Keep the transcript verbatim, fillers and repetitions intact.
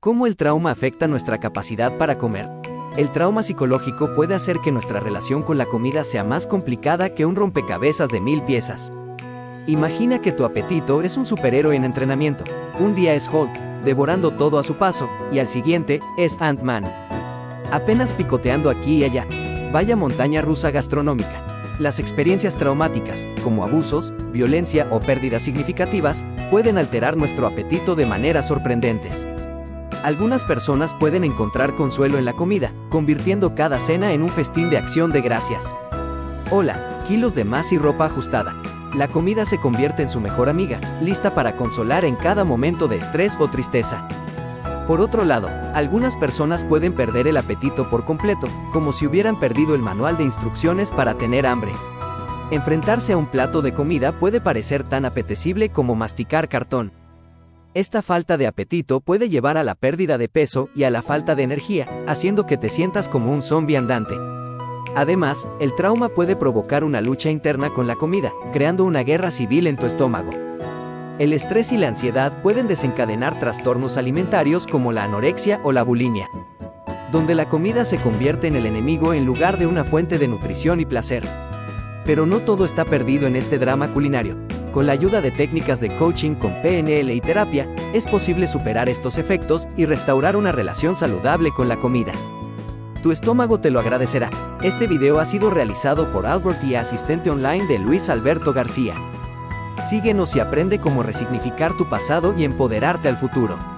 ¿Cómo el trauma afecta nuestra capacidad para comer? El trauma psicológico puede hacer que nuestra relación con la comida sea más complicada que un rompecabezas de mil piezas. Imagina que tu apetito es un superhéroe en entrenamiento. Un día es Hulk, devorando todo a su paso, y al siguiente, es Ant-Man, apenas picoteando aquí y allá. Vaya montaña rusa gastronómica. Las experiencias traumáticas, como abusos, violencia o pérdidas significativas, pueden alterar nuestro apetito de maneras sorprendentes. Algunas personas pueden encontrar consuelo en la comida, convirtiendo cada cena en un festín de acción de gracias. Hola, kilos de más y ropa ajustada. La comida se convierte en su mejor amiga, lista para consolar en cada momento de estrés o tristeza. Por otro lado, algunas personas pueden perder el apetito por completo, como si hubieran perdido el manual de instrucciones para tener hambre. Enfrentarse a un plato de comida puede parecer tan apetecible como masticar cartón. Esta falta de apetito puede llevar a la pérdida de peso y a la falta de energía, haciendo que te sientas como un zombi andante. Además, el trauma puede provocar una lucha interna con la comida, creando una guerra civil en tu estómago. El estrés y la ansiedad pueden desencadenar trastornos alimentarios como la anorexia o la bulimia, donde la comida se convierte en el enemigo en lugar de una fuente de nutrición y placer. Pero no todo está perdido en este drama culinario. Con la ayuda de técnicas de coaching con P N L y terapia, es posible superar estos efectos y restaurar una relación saludable con la comida. Tu estómago te lo agradecerá. Este video ha sido realizado por Albert y asistente online de Luis Alberto García. Síguenos y aprende cómo resignificar tu pasado y empoderarte al futuro.